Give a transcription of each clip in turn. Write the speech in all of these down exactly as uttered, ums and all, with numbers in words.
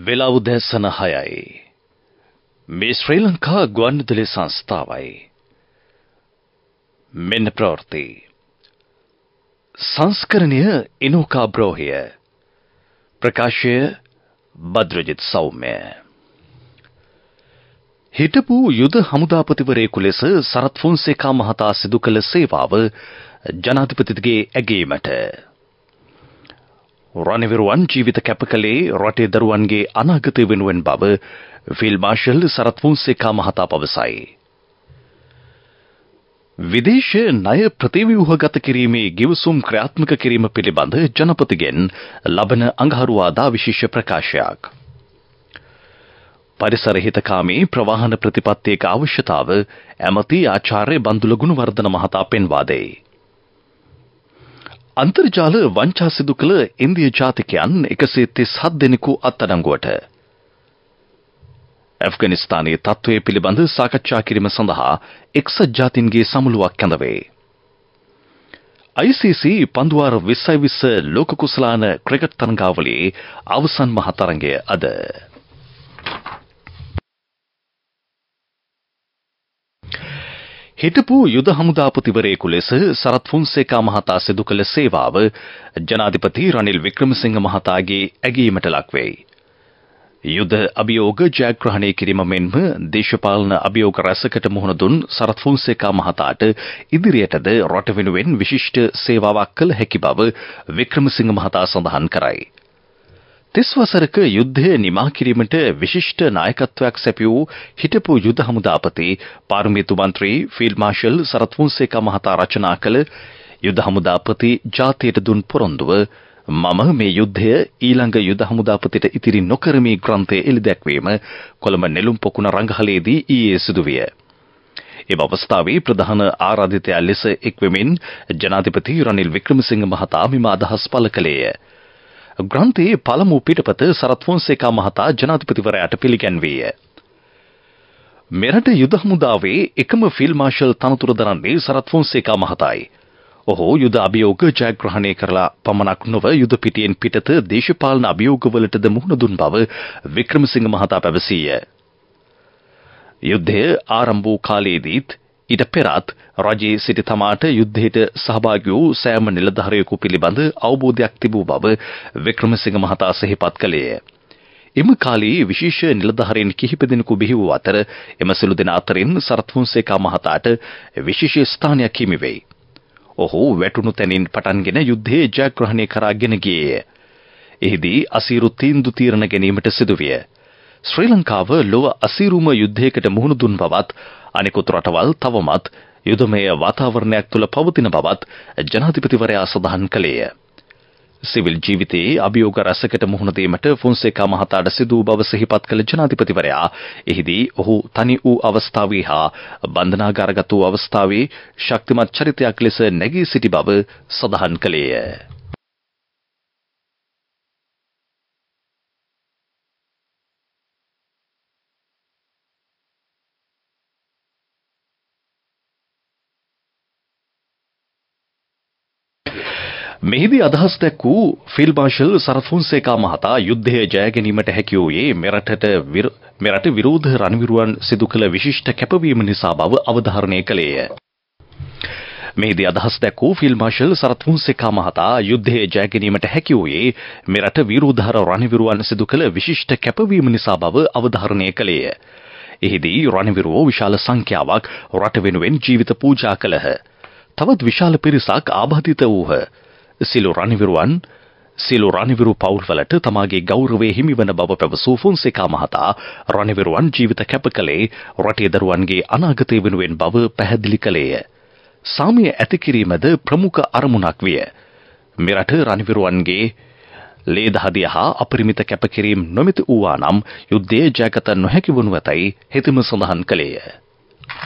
වෙලාව උදෑසන හයයි. මේ ශ්‍රී ලංකා ගුවන්විදුලි සංස්ථාවයි. මෙන්න ප්‍රවෘත්ති. සංස්කරණය ඉනෝකා බ්‍රෝහිය. ප්‍රකාශය බද්‍රජිත් සෞම්‍ය. හිටපු යුද හමුදාපතිවරයෙකු ලෙස සරත් ෆොන්සේකා මහතා සිදු කළ සේවාව ජනාධිපතිගේ ඇගීමට රණවිරුවන් ජීවිත කැප කළේ රටේ දරුවන්ගේ අනාගතය වෙනුවෙන් බව ෆීල්ඩ් මාර්ෂල් සරත් ෆොන්සේකා මහතා පවසයි. විදේශ ණය ප්‍රතිව්‍යුහගත කිරීමේ ගිවිසුම් ක්‍රියාත්මක කිරීම පිළිබඳ ජනපතිගෙන් ලබන අඟහරුවාදා විශේෂ ප්‍රකාශයක්. පරිසර හිතකාමී ප්‍රවාහන ප්‍රතිපත්තියක අවශ්‍යතාව ඇමති ආචාර්ය බන්දුල ගුණවර්ධන මහතා පෙන්වා දෙයි. අන්තර්ජාල වංචා සිදු කළ ඉන්දිය ජාතිකයන් එකසිය තිස් හත් දෙනෙකු අත්අඩංගුවට. ඇෆ්ගනිස්තානයේ තත්ත්වය පිළිබඳ සාකච්ඡා කිරීම සඳහා එක්සත් ජාතීන්ගේ සමුළුවක් කැඳවේ. ආයි සී සී පන්දුවාර විස්සයි විස්ස ලෝක කුසලාන ක්‍රිකට් තරඟාවලියේ අවසන් මහ තරඟය අද. හිටපු යුද හමුදාපතිවරයෙකු ලෙස සරත් ෆොන්සේකා මහතා සිදු කළ සේවාව ජනාධිපති රනිල් වික්‍රමසිංහ මහතාගේ ඇගීමට ලක් වෙයි. යුද අභියෝග ජයග්‍රහණය කිරීම මෙන්ම දේශපාලන අභියෝග රැසකට මුහුණ දුන් සරත් ෆොන්සේකා මහතාට ඉදිරියටද රට වෙනුවෙන් විශිෂ්ට සේවාවක් කළ හැකි බව වික්‍රමසිංහ මහතා සඳහන් කරයි. තිස් වසරක යුද්ධය නිමා කිරීමට විශිෂ්ට නායකත්වයක් සැපයූ හිටපු යුද හමුදාපති පාර්ලිමේන්තු මන්ත්‍රී ෆීල්ඩ් මාර්ෂල් සරත් ෆොන්සේකා මහතා රචනා කළ යුද හමුදාපති ජාතියට දුන් පොරොන්දුව මම මේ යුද්ධය ඊළඟ යුද හමුදාපතිට ඉතිරි නොකරමි ග්‍රන්ථයේ එළිදැක්වීම කොළඹ නෙළුම් පොකුණ රංගහලේදී ඊයේ සිදුවිය. එම අවස්ථාවේ ප්‍රධාන ආරාධිතයා ලෙස එක්වෙමින් ජනාධිපති රනිල් වික්‍රමසිංහ මහතා මෙම අදහස් පළ කළේය. ග්‍රන්ථයේ පළමු පිටපත සරත් ෆොන්සේකා මහතා ජනාධිපතිවරයාට පිළිගැන්වීය. මෙරට යුද හමුදාවේ එකම ෆීල්ඩ් මාර්ෂල් තනතුර දරන්නේ සරත් ෆොන්සේකා මහතායි. ඔහු යුද අභියෝග ජයග්‍රහණය කරලා පමණක් නොව යුද පිටියෙන් පිටත දේශපාලන අභියෝගවලටද මුහුණ දුන් බව වික්‍රමසිංහ මහතා පැවසීය. යුද්ධය ආරම්භ වූ කාලයේදීත් ඊට පෙරත් රජයේ සිටි තමාට යුද්ධයට සහභාගී වූ සෑම නිලධාරියෙකු පිළිබඳ අවබෝධයක් තිබූ බව වික්‍රමසිංහ මහතා සිහිපත් කළේය. එම කාලයේ විශේෂ නිලධාරීන් කිහිප දෙනෙකු බිහි වූ අතර එම සිළු දෙනා අතරින් සරත් ෆොන්සේකා මහතාට විශේෂ ස්ථානයක් හිමි වෙයි. ඔහු වැටුණු තැනින් පටන්ගෙන යුද්ධයේ ජයග්‍රහණය කරාගෙන ගියේය. එහිදී අසීරු තීන්දුව తీරන ගැනීමට සිදුවිය. ශ්‍රී ලංකාව ලොව අසීරුම යුද්ධයකට මුහුණ දුන් බවත් අනෙකුත් රටවල් තවමත් යුදමය වාතාවරණයක් තුළ පවතින බවත් ජනාධිපතිවරයා සඳහන් කළේය. සිවිල් ජීවිතයේ අභියෝග රැසකට මුහුණ දීමට ෆොන්සේකා මහතාට සිදු වූ බව සිහිපත් කළ ජනාධිපතිවරයා එහිදී ඔහු තනි වූ අවස්ථාවේ හා බන්ධනාගාරගත වූ අවස්ථාවේ ශක්තිමත් චරිතයක් ලෙස නැගී සිටි බව සඳහන් කළේය. මෙහිදී අදහස් දැක් වූ ෆීල්ඩ් මාර්ෂල් සරත් ෆොන්සේකා මහතා යුද්ධය ජය ගැනීමට හැකි වූයේ මෙරටට මෙරට විරෝධ රණවිරුවන් සිදු කළ විශිෂ්ට කැපවීම නිසා බව අවධාරණය කළේය. මෙහිදී අදහස් දැක් වූ ෆීල්ඩ් මාර්ෂල් සරත් ෆොන්සේකා මහතා යුද්ධය ජය ගැනීමට හැකි වූයේ මෙරට විරෝධ රණවිරුවන් සිදු කළ විශිෂ්ට කැපවීම නිසා බව අවධාරණය කළේය. එහිදී රණවිරුවෝ විශාල සංඛ්‍යාවක් රට වෙනුවෙන් ජීවිත පූජා කළහ. තවත් විශාල පිරිසක් ආබාධිත වූහ. සිළු රණවිරුවන් සිළු රණවිරු පවුල්වලට තමාගේ ගෞරවය හිමිවන බව පැවසූ ෆොන්සේකා මහතා රණවිරුවන් ජීවිත කැප කළේ රටේ දරුවන්ගේ අනාගතය වෙනුවෙන් බව පැහැදිලි කළේය. සාමය ඇති කිරීමද ප්‍රමුඛ අරමුණක් විය. මෙරට රණවිරුවන්ගේ ලේ දහදිය හා අපරිමිත කැපකිරීම නොමැති වූවා නම් යුද්ධයේ ජයගත නොහැකි වනු ඇතැයි හෙතෙම සඳහන් කළේය.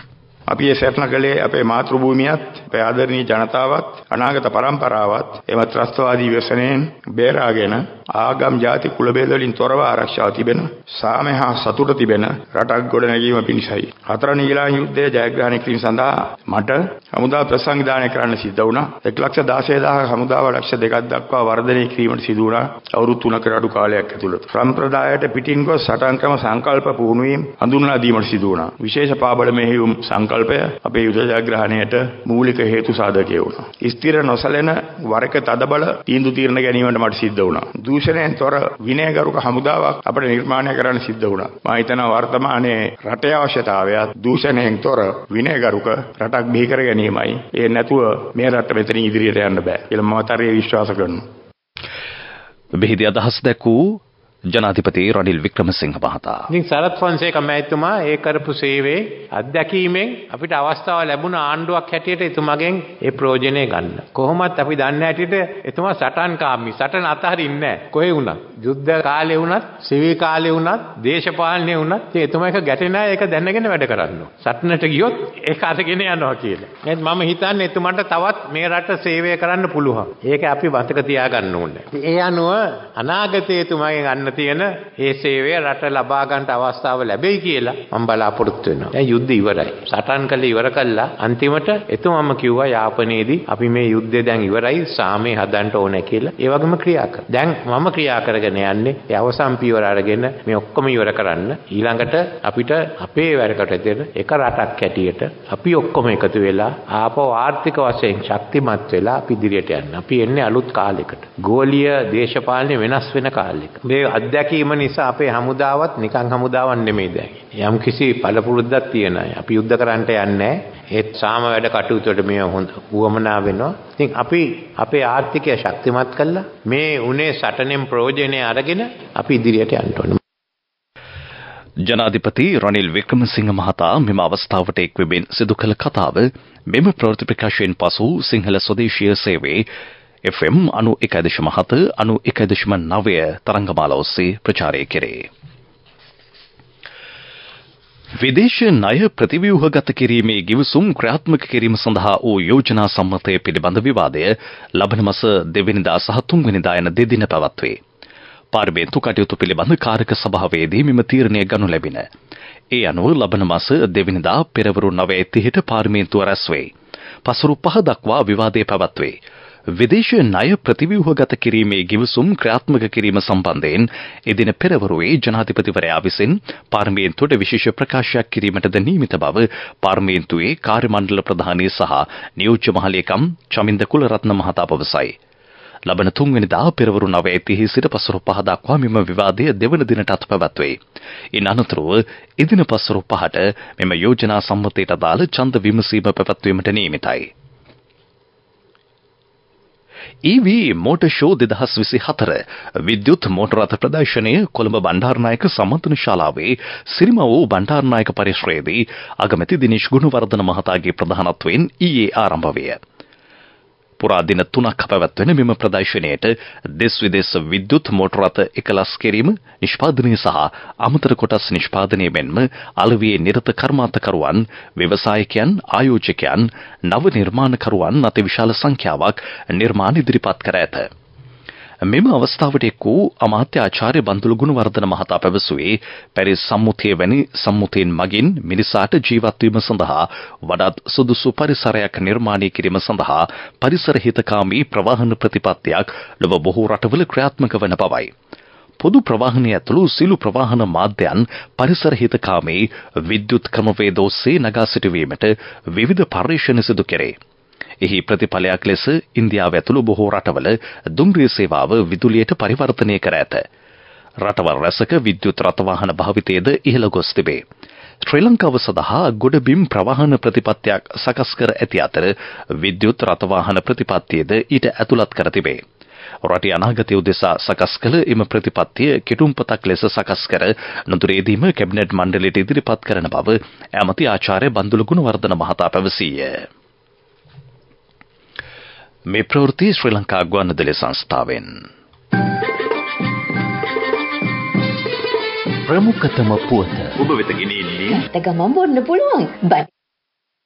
අපි ඒ සැපන කලේ අපේ මාතෘ භූමියත් අපේ ආදරණීය ජනතාවත් අනාගත පරම්පරාවත් එම ත්‍රස්තවාදී ව්‍යසනයෙන් බේරාගෙන ආගම් ජාති කුල බේද වලින් තොරව ආරක්ෂාව තිබෙන සාමය හා සතුට තිබෙන රටක් ගොඩ නැගීම පිණිසයි. හතරවෙනි ඊළාම් යුද්ධයේ ජයග්‍රහණය කිරීම සඳහා මට හමුදා ප්‍රසංවිධානය කරන්න සිද්ධ වුණා. එක් ලක්ෂ දාසය හදාක හමුදාව ලක්ෂ දෙකක් දක්වා වර්ධනය කිරීමට සිදු වුණා. අවුරුදු තුනකට අඩු කාලයක් ඇතුළත. සම්ප්‍රදායට පිටින් ගොස් සටන් ක්‍රම සංකල්ප පුහුණු වීම හඳුන්වා දීමට සිදු වුණා. විශේෂ පාබල මෙහෙයුම් සංකල්පය අපේ යුද ජයග්‍රහණයට මූලික හේතු සාධකය වුණා. ස්ථිර නොසලෙන වරක තදබල තීන්දුව తీරන ගැනීමට මට සිද්ධ වුණා. දූෂණයෙන් තොර විනයගරුක හමුදාවක් අපිට නිර්මාණය කරන්න සිද්ධ වුණා. මම හිතනවා වර්තමානයේ රටේ අවශ්‍යතාවයත් දූෂණයෙන් තොර විනයගරුක රටක් බිහි කර ගැනීමයි. ඒ නැතුව මේ රට මෙතනින් ඉදිරියට යන්න බෑ කියලා මම තරයේ විශ්වාස කරනවා. මෙහිදී අදහස් දැක්වූ ජනාධිපති රනිල් වික්‍රමසිංහ මහතා. ඉතින් සරත් ෆොන්සේකා මහත්මයා ඒ කරපු සේවයේ අත්දැකීමෙන් අපිට අවස්ථාව ලැබුණ ආණ්ඩුවක් හැටියට එතුමාගෙන් ඒ ප්‍රයෝජනෙ ගන්න. කොහොමත් අපි දන්නේ හැටියට එතුමා සටන්කාමී සටන අතහරින්නේ නැහැ. කොහේ වුණත් යුද්ධ කාලේ වුණත් සිවිල් කාලේ වුණත් දේශපාලනේ වුණත් ඉතින් එතුමා එක ගැටෙන්නේ නැහැ. ඒක දැනගෙන වැඩ කරනවා. සටනට ගියොත් ඒක අරගෙන යනවා කියලා. එහෙනම් මම හිතන්නේ එතුමාට තවත් මේ රට සේවය කරන්න පුළුවන්. ඒක අපි මතක තියාගන්න ඕනේ. ඒ අනුව අනාගතයේ එතුමාගෙන් ගන්න තියෙන ඒ සේවය රට ලබා ගන්නට අවස්ථාව ලැබෙයි කියලා මම බලාපොරොත්තු වෙනවා. දැන් යුද්ධ ඉවරයි. සටන් කළ ඉවර කළා. අන්තිමට එතුමම කිව්වා යාපනයේදී අපි මේ යුද්ධය දැන් ඉවරයි සාමය හදන්න ඕනේ කියලා. ඒ වගේම ක්‍රියා කරා. දැන් මම ක්‍රියා කරගෙන යන්නේ ඒ අවසන් පියවර අරගෙන මේ ඔක්කොම ඉවර කරන්න. ඊළඟට අපිට අපේ වැඩකට දෙන එක රටක් හැටියට අපි ඔක්කොම එකතු වෙලා ආපහු ආර්ථික වශයෙන් ශක්තිමත් වෙලා අපි ඉදිරියට යන්න. අපි එන්නේ අලුත් කාලයකට. ගෝලීය දේශපාලනය වෙනස් වෙන කාලයක. මේ අත්දැකීම නිසා අපේ හමුදාවත් නිකන් හමුදාවක් නෙමෙයි දැන්. යම් කිසි පළපුරුද්දක් තියෙන අය. අපි යුද්ධ කරන්නට යන්නේ ඒත් සාම වැඩ කටයුතුවලට මේ හොඳ උවමනා වෙනවා. ඉතින් අපි අපේ ආර්ථිකය ශක්තිමත් කළා මේ උනේ සටනෙන් ප්‍රයෝජනෙ අරගෙන අපි ඉදිරියට යන්න ඕනේ. ජනාධිපති රනිල් වික්‍රමසිංහ මහතා මෙම අවස්ථාවට එක්වෙමින් සිදු කළ කතාව මෙම ප්‍රවෘත්ති ප්‍රකාශයෙන් පසු සිංහල ස්වදේශීය සේවයේ එෆ් එම් අනු එකයි දශම හත අනු එකයි දශම නවය තරංගමාලා ඔස්සේ ප්‍රචාරය කෙරේ. විදේශ ණය ප්‍රතිව්‍යුහගත කිරීමේ ගිවිසුම් ක්‍රියාත්මක කිරීම සඳහා වූ යෝජනා සම්මතය පිළිබඳ විවාදය ලබන මාස දෙවැනිදා සහ තුන්වැනිදා යන දෙදින පැවැත්වේ. පාර්ලිමේන්තු කටයුතු පිළිබඳ කාරක සභාවේදී මෙම තීරණය ගනු ලැබින. ඒ අනුව ලබන මාස දෙවැනිදා පෙරවරු නවය තිහට පාර්ලිමේන්තුව රැස් වේ. පසුරු පහ දක්වා විවාදය පැවැත්වේ. විදේශ ණය ප්‍රතිව්‍යුහගත කිරීමේ ගිවිසුම් ක්‍රියාත්මක කිරීම සම්බන්ධයෙන් එදින පෙරවරුවේ ජනාධිපතිවරයා විසින් පාර්ලිමේන්තුවට විශේෂ ප්‍රකාශයක් කිරීමටද නියමිත බව පාර්ලිමේන්තුවේ කාර්ය මණ්ඩල ප්‍රධානී සහ නියෝජ්‍ය මහලේකම් චමින්ද කුලරත්න මහතා පවසයි. ලබන තුන්වෙනිදා පෙරවරු නවය තිහ සිට පසුරු පහ දක්වා මෙම විවාදය දෙවන දිනටත් පැවැත්වේ. ඉන් අනතුරුව එදින පසුරු පහට මෙම යෝජනා සම්මතයට අදාළ ඡන්ද විමසීම පැවැත්වීමට නියමිතයි. ඊ වී මෝටර් ෂෝ දෙදහස් විසිහතර විද්‍යුත් මෝටර රථ ප්‍රදර්ශනය කොළඹ බණ්ඩාරනායක සම්මන්ත්‍රණ ශාලාවේ සිරිමව් බණ්ඩාරනායක පරිශ්‍රයේදී අගමැති දිනේෂ් ගුණවර්ධන මහතාගේ ප්‍රධානත්වයෙන් ඊයේ ආරම්භ විය. පුරා දින තුනක් පැවැත්වෙන මෙම ප්‍රදර්ශනයට දෙස් විදේශ විද්‍යුත් මෝටර රථ එකලස් කිරීම, නිෂ්පාදනය සහ අමතර කොටස් නිෂ්පාදනය මෙන්ම අලෙවියේ නිරත කර්මාන්තකරුවන්, ව්‍යවසායකයන්, ආයෝජකයන්, නව නිර්මාණකරුවන් අතිවිශාල සංඛ්‍යාවක් නිර්මාණ ඉදිරිපත් කර ඇත. මෙම අවස්ථාවට එක් වූ අමාත්‍ය ආචාර්ය බන්දුල ගුණවර්ධන මහතා පැවසුවේ පැරිස් සම්මුතිය වැනි සම්මුතියන් මගින් මිනිසාට ජීවත් වීම සඳහා වඩාත් සුදුසු පරිසරයක් නිර්මාණය කිරීම සඳහා පරිසර හිතකාමී ප්‍රවාහන ප්‍රතිපත්තියක් ලොව බොහෝ රටවල ක්‍රියාත්මක වන බවයි. පොදු ප්‍රවාහනය ඇතුළු සිළු ප්‍රවාහන මාධ්‍යයන් පරිසර හිතකාමී විද්‍යුත් ක්‍රමවේද ඔස්සේ නගා සිටුවීමට විවිධ පර්යේෂණ සිදු කෙරේ. එහි ප්‍රතිඵලයක් ලෙස ඉන්දියාව ඇතුළු බොහෝ රටවල දුම්රිය සේවාව විදුලියට පරිවර්තනය කර ඇත. රටවල් රැසක විද්‍යුත් රථ වාහන භාවිතයද ඉහළ ගොස් තිබේ. ශ්‍රී ලංකාව සඳහා ගොඩබිම් ප්‍රවාහන ප්‍රතිපත්තියක් සකස් කර ඇති අතර විද්‍යුත් රථ වාහන ප්‍රතිපත්තියද ඊට ඇතුළත් කර තිබේ. රටේ අනාගතය උදෙසා සකස් කළ එම ප්‍රතිපත්තිය කෙටුම්පතක් ලෙස සකස් කර නුදුරේදීම කැබිනට් මණ්ඩලයට ඉදිරිපත් කරන බව ඇමති ආචාර්ය බන්දුල ගුණවර්ධන මහතා පැවසීය. මේ ප්‍රවෘත්ති ශ්‍රී ලංකා ගුවන්විදුලි සංස්ථාවෙන් ප්‍රමුඛතම පුවත ඔබ වෙත ගෙනෙන්නේ ගමන් බොන්න පුළුවන් බයි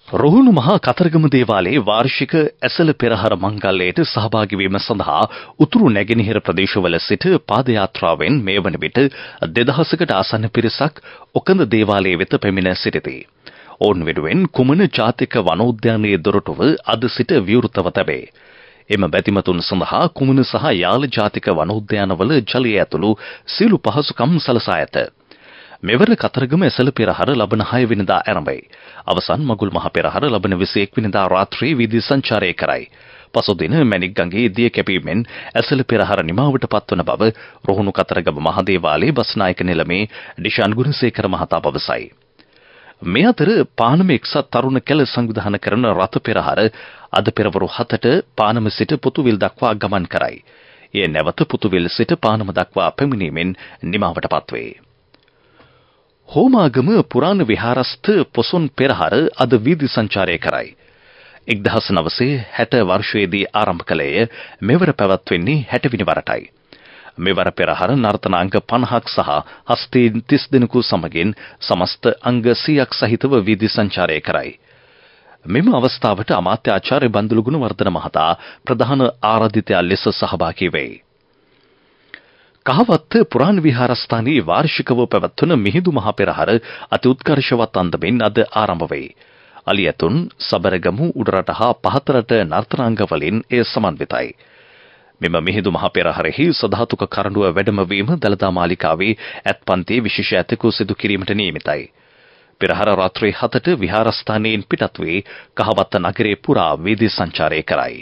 රුහුණු මහා කතරගම දේවාලයේ වාර්ෂික ඇසළ පෙරහර මංගල්‍යයට සහභාගී වීම සඳහා උතුරු නැගෙනහිර ප්‍රදේශවල සිට පාද යාත්‍රාවෙන් මේ වන විට දෙදහසකට ආසන්න පිරිසක් ඔකඳ දේවාලයේ වෙත පැමිණ සිටිති. ඔවුන් වෙනුවෙන් කුමන ජාතික වනෝද්‍යානයේ දොරටුව අද සිට විවෘතව තැබේ. එම බැතිමතුන් සඳහා කුමන සහ යාල ජාතික වනෝද්‍යානවල ජලය ඇතුළු සියලු පහසුකම් සලසා ඇත. මෙවර කතරගම ඇසළ පෙරහර ලබන හය වෙනිදා ආරම්භයි. අවසන් මගුල් මහ පෙරහර ලබන විසි එක් වෙනිදා රාත්‍රියේ වීදි සංචාරය කරයි. පසුදින මැණික්ගඟේ දිය කැපීමෙන් ඇසළ පෙරහර නිමාවට පත්වන බව රුහුණු කතරගම මහදේවාලයේ බස්නායක නිලමේ ඩිෂාන් ගුණසේකර මහතා පවසයි. මේ අතර පානම එක්සත් තරුණ කැල සංවිධාන කරන රථ පෙරහර අද පෙරවරු හතට පානම සිට පුතුවිල් දක්වා ගමන් කරයි. එය නැවත පුතුවිල් සිට පානම දක්වා පැමිණීමෙන් නිමාවට පත්වේ. හෝමාගම පුරාණ විහාරස්ථ පොසොන් පෙරහර අද වීදි සංචාරය කරයි. එක්දහස් නවසිය හැට වර්ෂයේදී ආරම්භ කළේය. මෙවර පැවැත්වෙන්නේ හැට වෙනි වරටයි. මෙවර පෙරහර නර්තනාංග පනහක් සහ හස්තීන් තිස් දෙනෙකු සමගින් සමස්ත අංග සියයක් සහිතව වීදි සංචාරය කරයි. මෙම අවස්ථාවට අමාත්‍යාචාර්ය බන්දුලු ගුණවර්ධන මහතා ප්‍රධාන ආරාධිතයා ලෙස සහභාගී වෙයි. කහවත්ත පුරාණ විහාරස්ථානයේ වාර්ෂිකව පැවැත්වන මිහිඳු මහ පෙරහර අති උත්කර්ෂවත් අන්දමින් අද ආරම්භ වෙයි. අලියතුන්, සබරගමු, උඩරට හා පහතරට නර්තනාංග වලින් එය සමන්විතයි. මෙම මිහිඳු මහ පෙරහරෙහි සධාතුක කරඬුව වැඩමවීම දළදා මාලිකාවේ ඇත්පන්තියේ විශේෂ ඇතකු සිදු කිරීමට නියමිතයි. පෙරහර රාත්‍රී හතට විහාරස්ථානයෙන් පිටත් වී කහවත්ත නගරේ පුරා වීදි සංචාරය කරයි.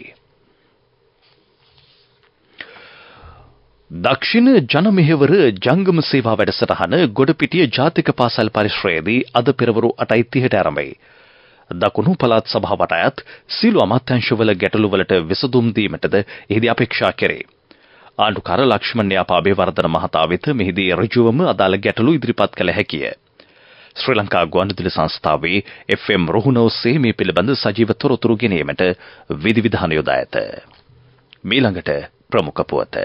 දක්ෂිණ ජනමෙහෙවර ජංගම සේවා වැඩසටහන ගොඩපිටිය ජාතික පාසල් පරිශ්‍රයේදී අද පෙරවරු අටයි තිහට ආරම්භයි. දකුණු පළාත් සභාවට අයත් සීළු අමාත්‍යාංශවල ගැටලුවලට විසඳුම් දීමටද එහිදී අපේක්ෂා කෙරේ. ආණ්ඩුකාර ලක්ෂ්මන් යාපාබේවර්ධන මහතා වෙත මෙහිදී ඍජුවම අදාළ ගැටලු ඉදිරිපත් කළ හැකිය. ශ්‍රී ලංකා ගුවන්විදුලි සංස්ථාවේ එෆ් එම් රුහුණ ඔස්සේ මේ පිළිබඳ සජීව තොරතුරු ගෙනීමට විධිවිධාන යොදා ඇත. මීළඟට ප්‍රමුඛ පුවත.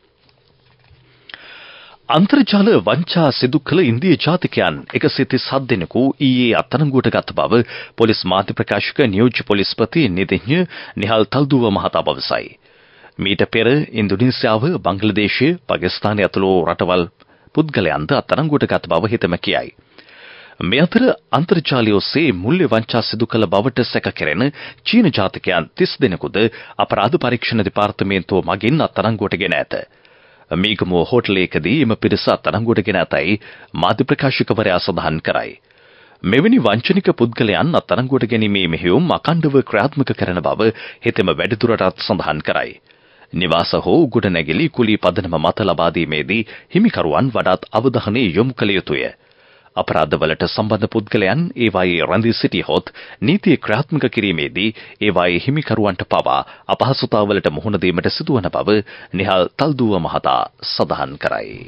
අන්තර්ජාල වංචා සිදු කළ ඉන්දිය ජාතිකයන් එකසිය තිස් හත් දෙනෙකු ඊයේ අත්අඩංගුවට ගත් බව පොලිස් මාධ්‍ය ප්‍රකාශක නියෝජ්‍ය පොලිස්පති නිදිඤ්ඤ නිහල් තල්දුව මහතා පවසයි. මීට පෙර ඉන්දුනීසියාව, බංග්ලාදේශය, පාකිස්තානය ඇතුළු රටවල් පුද්ගලයන්ද අත්අඩංගුවට ගත් බව හිතම කියයි. මේ අතර අන්තර්ජාලය ඔස්සේ මුල්‍ය වංචා සිදු කළ බවට සැක කෙරෙන චීන ජාතිකයන් තිස් දෙනෙකුද අපරාධ පරීක්ෂණ දෙපාර්තමේන්තුව මගින් අත්අඩංගුවට ගෙන ඇත. මීගමුව හෝටලයකදී එම පිරිස අත්අඩංගුවට ගෙන ඇතැයි මාධ්‍ය ප්‍රකාශකවරයා සඳහන් කරයි. මෙවැනි වංචනික පුද්ගලයන් අත්අඩංගුවට ගැනීමේ මෙහෙයුම් අඛණ්ඩව ක්‍රියාත්මක කරන බව හෙතෙම වැඩිදුරටත් සඳහන් කරයි. නිවාස හෝ ගොඩනැගිලි කුලී පදනම මත ලබා දීමේදී හිමිකරුවන් වඩාත් අවධානය යොමු කළ යුතුය. අපරාධවලට සම්බන්ධ පුද්ගලයන් ඒවායේ රැඳී සිටියහොත් නීතිය ක්‍රියාත්මක කිරීමේදී ඒවායේ හිමිකරුවන්ට පවා අපහසුතාවලට මුහුණ දීමට සිදුවන බව නිහල් තල්දුව මහතා සඳහන් කරයි.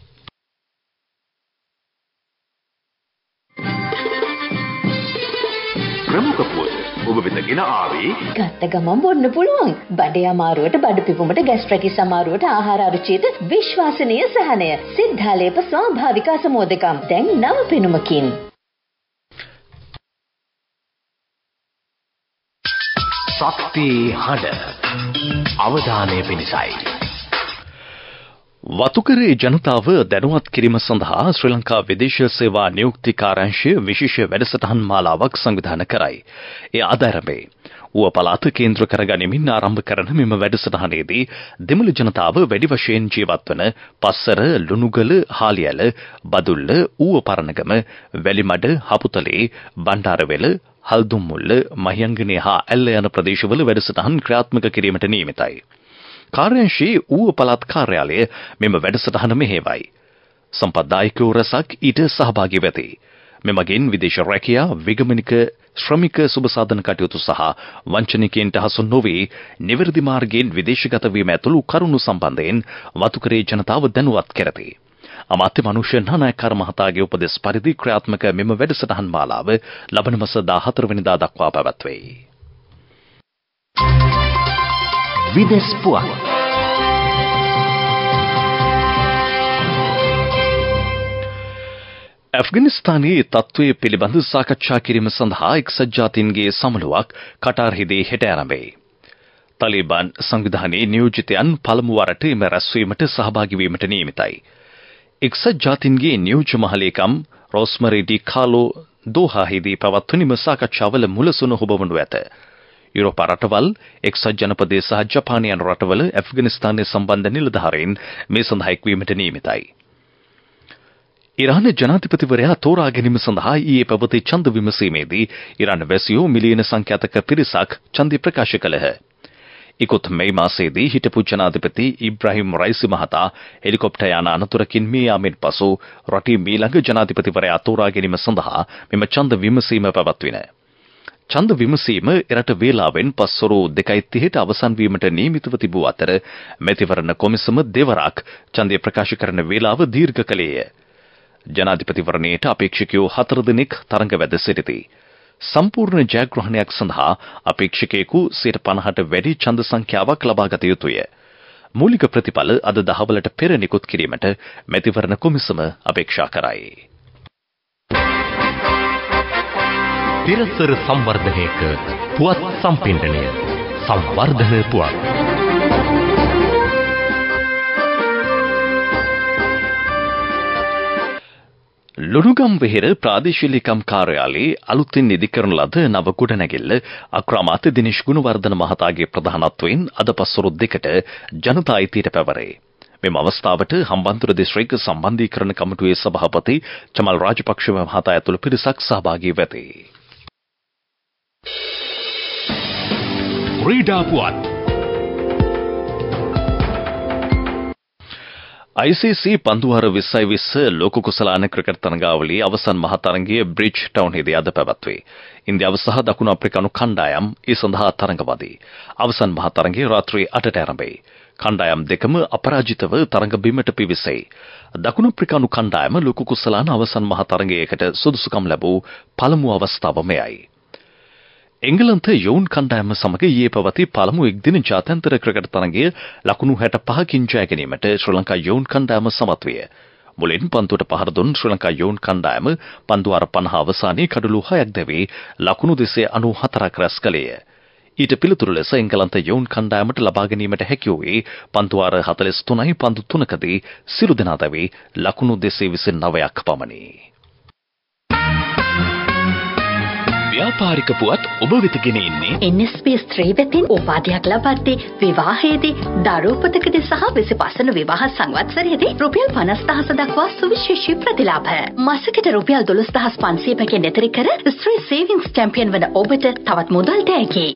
ප්‍රමුඛ පුවත ඔබ වෙතගෙන ආවේ ගත්ත ගමන් බොන්න පුළුවන්. බඩේ අමාරුවට, බඩ පිපුමට, ગેස්ට්‍රයිටිස් අමාරුවට ආහාර අරුචියට විශ්වාසනීය සහනය. සිද්ධාලේප ස්වාභාවික අසමෝදකම්. දැන් නව පෙනුමකින්. ශක්ති හඬ අවධානය පිණිසයි. වතුකරේ ජනතාව දැනුවත් කිරීම සඳහා ශ්‍රී ලංකා විදේශ සේවා නියුක්ති කාර්යාංශය විශේෂ වැඩසටහන් මාලාවක් සංවිධානය කරයි. ඒ ආධාරමේ ඌව පළාත කේන්ද්‍ර කරගනිමින් ආරම්භ කරන මෙම වැඩසටහනේදී දෙමළ ජනතාව වැඩි වශයෙන් ජීවත් වන පස්සර, ලුණුගල, හාලිඇල, බදුල්ල, ඌව පරණගම, වැලිමඩ, හපුතලේ, බණ්ඩාරවෙල, හල්දුම්මුල්ල, මහියංගනේ හා ඇල්ල යන ප්‍රදේශවල වැඩසටහන් ක්‍රියාත්මක කිරීමට නියමිතයි. කාර්යාංශයේ ඌව පළාත් කාර්යාලය මෙම වැඩසටහන මෙහෙවයි. සම්පත්දායකයෝ රැසක් ඊට සහභාගී වෙති. මෙමගින් විදේශ රැකියා, විගමනික ශ්‍රමික සුබසාධන කටයුතු සහ වංචනිකයන්ට හසු නොවේ නිවැරදි මාර්ගයෙන් විදේශගත වීම ඇතුළු කරුණු සම්බන්ධයෙන් වතුකරේ ජනතාව දැනුවත් කරති. අමාත්‍ය මනුෂ්‍ය නානායක්කාර මහතාගේ උපදෙස් පරිදි ක්‍රියාත්මක මෙම වැඩසටහන් මාලාව ලබන මාස දාහතර වෙනිදා දක්වා පැවැත්වෙයි. විදෙස් පුවත්. ඇෆ්ගනිස්තානයේ තත්ත්වය පිළිබඳ සාකච්ඡා කිරීම සඳහා එක්සත් ජාතීන්ගේ සමුළුවක් කටාර්හිදී හෙට ආරම්භයි. තලිබාන් සංවිධානයේ නියෝජිතයන් පළමු වරට එම රැස්වීමට සහභාගී වීමට නියමිතයි. එක්සත් ජාතීන්ගේ නියෝජ්‍ය මහලේකම් රෝස්මරි ඩි කාලෝ දෝහාහිදී පවත්වන මෙම සාකච්ඡාවල මුලසුන හොබවනු ඇත. යුරෝපා රටවල්, එක්සත් ජනපදයේ සහ ජපානය යන රටවල ඇෆ්ගනිස්තානය සම්බන්ධ නිලධාරීන් මේ සඳහා එක්වීමට නියමිතයි. ඉරාන ජනාධිපතිවරයා තෝරා ගැනීම සඳහා ඊයේ පැවති ඡන්ද විමසීමේදී ඉරාන වැසියෝ මිලියන සංඛ්‍යාතක පිරිසක් ඡන්දය ප්‍රකාශ කළහ. ඉකුත් මේ මාසයේදී හිටපු ජනාධිපති ඉබ්‍රාහිම් රයිසි මහතා හෙලිකොප්ටර් යාන අනතුරකින් මිය යාමෙන් පසු රටේ මීළඟ ජනාධිපතිවරයා තෝරා ගැනීම සඳහා මෙම ඡන්ද විමසීම පැවැත්වින. ඡන්ද විමසීම එරට වේලාවෙන් පස්වරු දෙකයි තිහට අවසන් වීමට නියමිතව තිබූ අතර මැතිවරණ කොමිසම දෙවරක් ඡන්දය ප්‍රකාශ කරන වේලාව දීර්ඝ කළේය. ජනාධිපතිවරණයට අපේක්ෂකයෝ හතර දෙනෙක් තරඟ වැද සිටිති. සම්පූර්ණ ජයග්‍රහණයක් සඳහා අපේක්ෂකයෙකු සියයට පනහට වැඩි ඡන්ද සංඛ්‍යාවක් ලබා ගත යුතුය. මූලික ප්‍රතිඵල අද දහවලට පෙර නිකුත් කිරීමට මැතිවරණ කොමිසම අපේක්ෂා කරයි. පිරසර සංවර්ධනයක පුවත් සම්පින්ඩනය සංවර්ධන පුවත්. ලුණුගම් වෙහෙර ප්‍රාදේශීය ලේකම් කාර්යාලයේ අලුතින් ඉදි කරන ලද නව ගොඩනැගිල්ල අක්‍රාමාත්‍ය දිනේෂ් ගුණවර්ධන මහතාගේ ප්‍රධානත්වයෙන් අද පස්වරු දෙකට ජනතා අයිතියට පැවරේ. මෙම අවස්ථාවට හම්බන්තොට දිස්ත්‍රික්ක සම්බන්ධීකරණ කමිටුවේ සභාපති චමල් රාජපක්ෂ මහතා ඇතුළු පිරිසක් සහභාගී වෙති. ක්‍රීඩා පුවත්. I C C පන්දුවර විස්සයි විස්ස ලෝක කුසලාන ක්‍රිකට් තරගාවලියේ අවසන් මහ තරගය බ්‍රිජ් ටවුන්හිදී අද පැවැත්වේ. ඉන්දියාව සහ දකුණු අප්‍රිකානු කණ්ඩායම් ඒ සඳහා තරඟවදී. අවසන් මහ තරගය රාත්‍රී අටට ආරම්භයි. කණ්ඩායම් දෙකම අපරාජිතව තරඟ බිමට පිවිසෙයි. දකුණු අප්‍රිකානු කණ්ඩායම ලෝක කුසලාන අවසන් මහ තරගයකට සුදුසුකම් ලැබූ පළමු අවස්ථාව මෙයයි. එංගලන්ත යෝන් කණ්ඩායම සමග ඊයේ පැවති පළමු එක්දින ජාත්‍යන්තර ක්‍රිකට් තරගය ලකුණු හැට පහකින් ජය ගැනීමට ශ්‍රී ලංකා යෝන් කණ්ඩායම සමත් විය. මුලින් පන්දුවට පහර දුන් ශ්‍රී ලංකා යෝන් කණ්ඩායම පන්දු අර පනහ අවසානයේ කඩලු හයක් දැවී ලකුණු දෙසිය අනූහතරක් රැස් කළේය. ඊට පිළිතුරු ලෙස එංගලන්ත යෝන් කණ්ඩායමට ලබා ගැනීමට හැකි වූයේ පන්දු අර හතළිස් තුනයි පන්දු තුනකදී සිරු දෙනා දැවී ලකුණු දෙසිය විසිනවයක් පමණි. ව්‍යාපාරික පුවත් ඔබ වෙත ගෙන එන්නේ N S B ස්ත්‍රී වෙතින් උපාධියක් ලබද්දී විවාහයේදී දරුවපතකදී සහ විසිපස්වන විවාහ සංවත්සරයේදී රුපියල් පනස් දහස දක්වා සුවිශේෂී ප්‍රතිලාභ. මාසෙකට රුපියල් දොළොස් දහස් පන්සිය පැකෙන් එතරි කර ස්ත්‍රී සේවිංග්ස් චැම්පියන් වන ඔබට තවත් මුදල් දැයකි.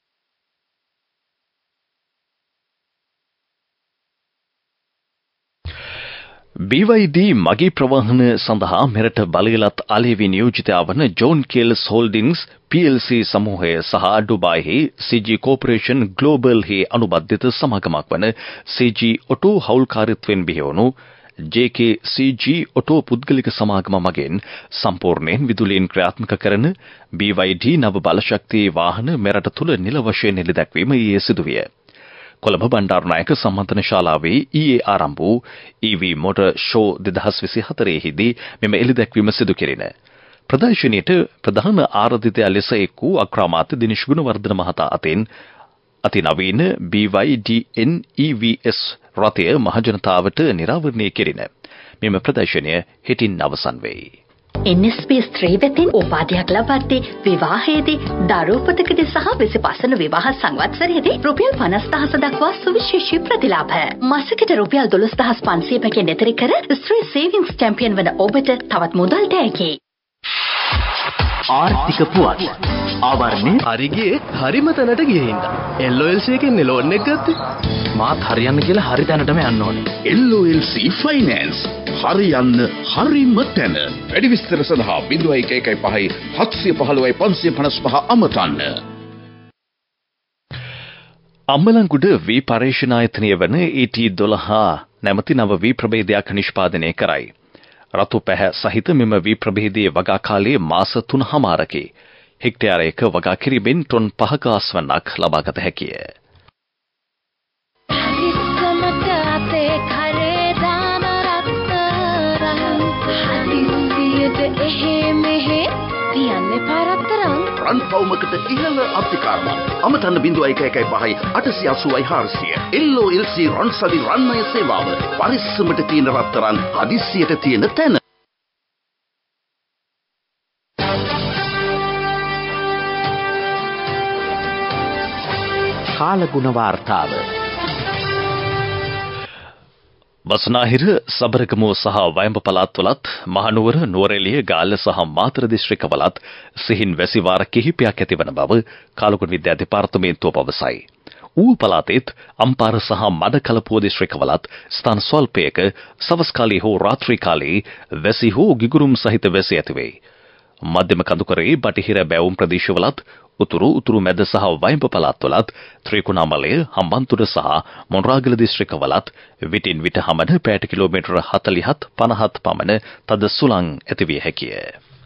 B Y D මගී ප්‍රවාහන සඳහා මෙරට බලයලත් අලෙවි නියෝජිතයා වන John Keells Holdings P L C සමූහය සහ ඩුබායිහි C G කෝපරේෂන් ග්ලෝබල්හි අනුබද්ධිත සමාගමක් වන C G ඔටෝ හවුල්කාරීත්වයෙන් බිහිවුණු J K C G auto පුද්ගලික සමාගම මගින් සම්පූර්ණයෙන් විදුලියෙන් ක්‍රියාත්මක කරන B Y D නව බලශක්ති වාහන මෙරට තුළ නිල වශයෙන් එළිදැක්වීම ඊයේ සිදුවිය. කොළඹ බණ්ඩාරනායක සම්මන්ත්‍රණ ශාලාවේ ඊයේ ආරම්භ වූ E V Motor Show දෙදහස් විසිහතර හිදී මෙම එළිදැක්වීම සිදු කෙරිණ. ප්‍රදර්ශනයට ප්‍රධාන ආරාධිතයා ලෙස එක් වූ අග්‍රාමාත්‍ය දිනේෂ් ගුණවර්ධන මහතා අතින් අතිනවීන B Y D N E V S රථය මහජනතාවට නිරාවරණය කෙරිණ. මෙම ප්‍රදර්ශනය හෙටින් අවසන් වෙයි. N S B ස්ත්‍රී වෙතින් උපාධියක් ලබද්දී විවාහයේදී දරුවපතකදී සහ විසිපස්වන විවාහ සංවත්සරයේදී රුපියල් පනස් දහස දක්වා සුවිශේෂී ප්‍රතිලාභ. මාසෙකට රුපියල් දොළොස් දහස් පන්සිය පැකෙන් එතරි කර ස්ත්‍රී සේවිංග්ස් චැම්පියන් වන ඔබට තවත් මුදල් දැයකි. ආර්ථික පුවත්. ආවරණේ හරිගේ හරිම තැනට ගියේ හින්දා L O L C එකෙන් ලෝන් එක ගත්තේ. මාත් හරියන්න කියලා හරි තැනටම යන්න ඕනේ. L O L C finance හරියන්න හරිම තැන. වැඩි විස්තර සඳහා ज़ीरो एक एक पाँच सात एक पाँच पाँच पाँच पाँच අමතන්න. අම්බලන්ගොඩ වී පර්යේෂණ ආයතනය වන E T දොළහ නැමැති නව වී ප්‍රභේදයක් නිෂ්පාදනය කරයි. රතු පැහැ සහිත මෙම වී ප්‍රභේදයේ වගා කාලයේ මාස තුනමාරකි. හෙක්ටයාරයක වගා කිරීමෙන් ටොන් පහක ආස්වන්නක් ලබාගත හැකිය. රන් පවුමකට ඉහළ අධිකාරමක්. අමතන්න බිංදුව එක එකයි පහයි අටසිය අසූවයි හාරසිය. එල් ඕ එල් සී රන්සලි රන්මය සේවාව. පරිස්සමට තියෙන රත්තරන් හදිස්සියට තියෙන තැන. කාලගුණ වාර්තාව. බස්නාහිර සබරගමුව සහ වයඹ පළාත්වලත් මහනුවර නුවරඑළිය ගාල්ල සහ මාතර දිස්ත්‍රික්කවලත් සිහින් වැසි වාර කිහිපයක් ඇතිවන බව කාලගුණ විද්‍යා දෙපාර්තමේන්තුව පවසයි. ඌව පළාතෙත් අම්පාර සහ මඩකලපුව දිස්ත්‍රික්කවලත් ස්ථාන ස්වල්පයක සවස් කාලයේ හෝ රාත්‍රී කාලයේ වැසි හෝ ගිගුරුම් සහිත වැසි ඇතිවේ. මධ්‍යම කඳුකරේ බටහිර බැවුම් ප්‍රදේශවලත් උතුරු උතුරු මැද සහ වයඹ පළාත්වලත් ත්‍රිකුණාමලය හම්බන්තොට සහ මොණරාගල දිස්ත්‍රික්කවලත් විටින් විට හමන පැයට කිලෝමීටර හතළිහත් පනහත් පමණ තද සුළං ඇතිවිය හැකිය.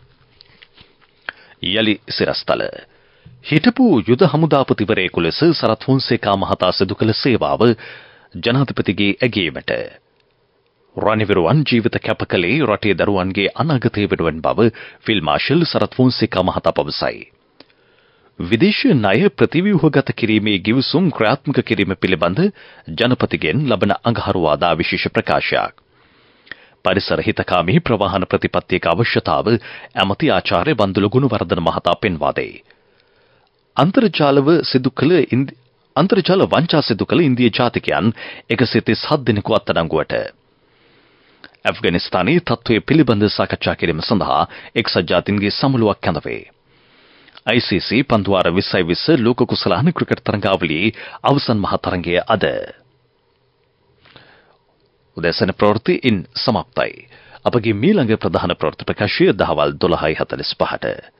යලි සිරස්තල හිටපු යුද හමුදාපතිවරයෙකු ලෙස සරත් ෆොන්සේකා මහතා සිදු කළ සේවාව ජනාධිපතිගේ ඇගීමට රණවිරුවන් ජීවිත කැප කළේ රටේ දරුවන්ගේ අනාගතය වෙනුවෙන් බව ෆිල්ඩ් මාර්ෂල් සරත් ෆොන්සේකා මහතා පවසයි. විදේශ ණය ප්‍රතිව්‍යුහගත කිරීමේ ගිවිසුම් ක්‍රියාත්මක කිරීම පිළිබඳ ජනපතිගෙන් ලබන අඟහරුවාදා විශේෂ ප්‍රකාශයක්. පරිසර හිතකාමී ප්‍රවාහන ප්‍රතිපත්තියක අවශ්‍යතාව ඇමති ආචාර්ය බන්දුල ගුණවර්ධන මහතා පෙන්වා දෙයි. අන්තර්ජාලව සිදු කළ අන්තර්ජාල වංචා සිදු කළ ඉන්දිය ජාතිකයන් එකසිය තිස් හත් දෙනෙකු අත්අඩංගුවට. ඇෆ්ගනිස්තානයේ තත්ත්වය පිළිබඳ සාකච්ඡා කිරීම සඳහා එක්සත් ජාතීන්ගේ සමුළුවක් කැඳවේ. I C C පන්දුවාර විස්සයි විස්ස ලෝක කුසලාන ක්‍රිකට් තරඟාවලියේ අවසන් මහ තරඟය අද. උදැසන ප්‍රවෘත්ති ඉන් සමාප්තයි. අපගේ මීළඟ ප්‍රධාන ප්‍රවෘත්ති ප්‍රකාශය දහවල් දොළහයි හතළිස් පහට.